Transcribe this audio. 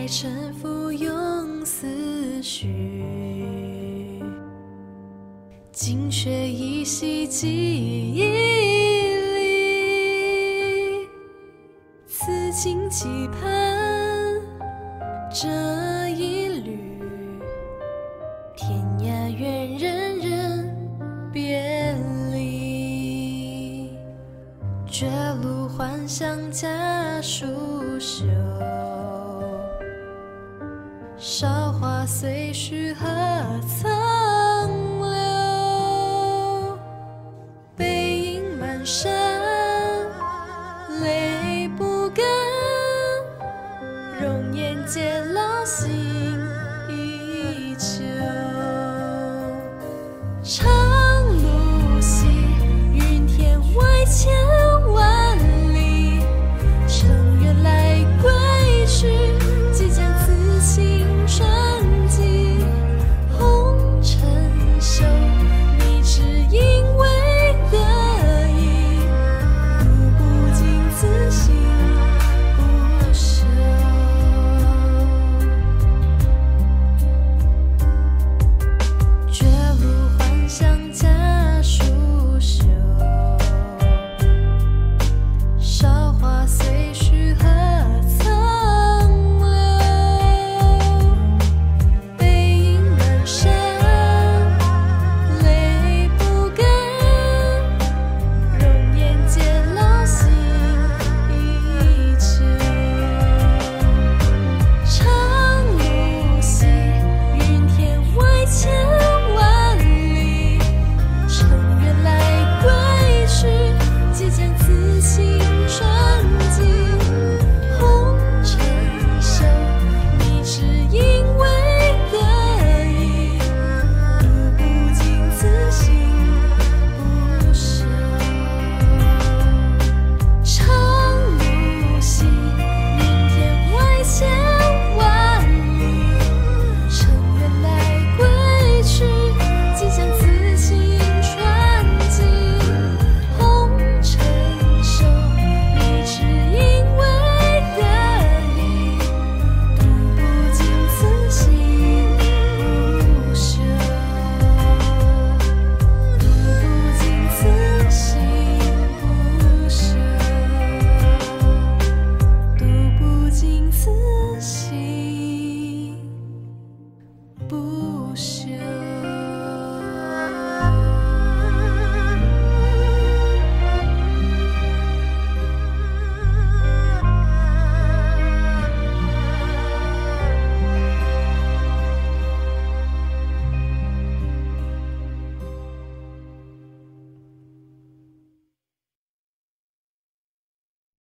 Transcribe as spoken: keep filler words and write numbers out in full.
沉浮用思绪，惊雪依稀记忆里，此情期盼这一缕，天涯远人人别离，绝路还乡家书朽，韶华随逝何曾留，背影阑珊，泪不干，容颜渐老，心依旧。长路西，云天外千万里，乘远来归去，即将此情传记。红尘休，你只因为得意，读不尽此心不朽。绝路还乡家书朽，韶华随逝何曾留，背影阑珊，泪不干，容颜渐老，心依旧。长路西，云天外千万里，乘远来归去，即将此情传记。红尘休，你只因为得意，读不尽此心不朽。长路西，云天外千万里，乘远来归去，即将此情传记。红尘休，你只因为得意，读不尽此心不朽，读不尽此心不朽，读不尽此心不朽。